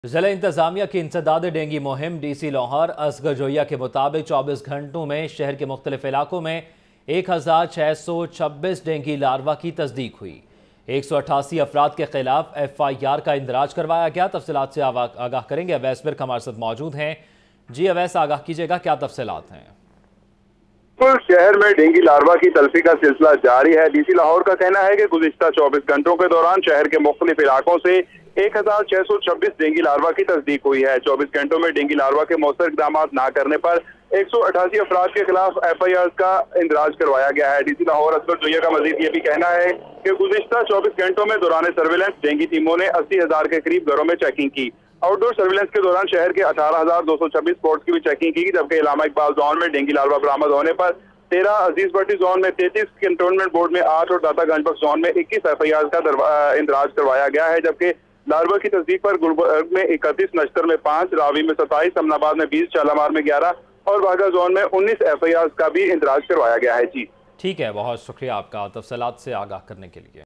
जिला इंतजामिया की इंसदाद डेंगू मुहिम डीसी लाहौर असगर जोया के मुताबिक 24 घंटों में शहर के मुख्तलिफ इलाकों में 1626 डेंगू लार्वा की तस्दीक हुई। 188 अफराद के खिलाफ FIR का इंदराज करवाया गया। तफसीलात से आगाह करेंगे अवैस बिर्क हमारे साथ मौजूद हैं। जी अवैस, आगाह कीजिएगा, क्या तफसीलात हैं? शहर में डेंगू लार्वा की तल्फी का सिलसिला जारी है। डीसी लाहौर का कहना है कि गुज़िश्ता 24 घंटों के दौरान शहर के मुख्तलिफ इलाकों से 1626 डेंगू लार्वा की तस्दीक हुई है। 24 घंटों में डेंगू लार्वा के मौसर इकदाम न करने पर 188 अफराद के खिलाफ FIR का इंदराज करवाया गया है। डीसी लाहौर असगर जोया का मजीद ये भी कहना है कि गुज़िश्ता 24 घंटों में दौरान सर्विलेंस डेंगू टीमों ने 80,000 के करीब घरों में चेकिंग की। आउटडोर सर्विलेंस के दौरान शहर के 18,226 स्पॉट्स की भी चेकिंग की, जबकि इलामा इकबाल जोन में डेंगू लार्वा बरामद होने पर 13, अजीज भट्टी जोन में 33, कैंटोनमेंट बोर्ड में 8 और दाता गंजबख्श जोन में 21 FIR का इंदराज करवाया गया है। जबकि लार्वा की तस्दीक पर गुलबर्ग में 31, नश्तर में 5, रावी में 27, अमनाबाद में 20, शालामार में 11 और बागा जोन में 19 FIR का भी इंदराज करवाया गया है। जी ठीक है, बहुत शुक्रिया आपका तफसीलात से आगाह करने के लिए।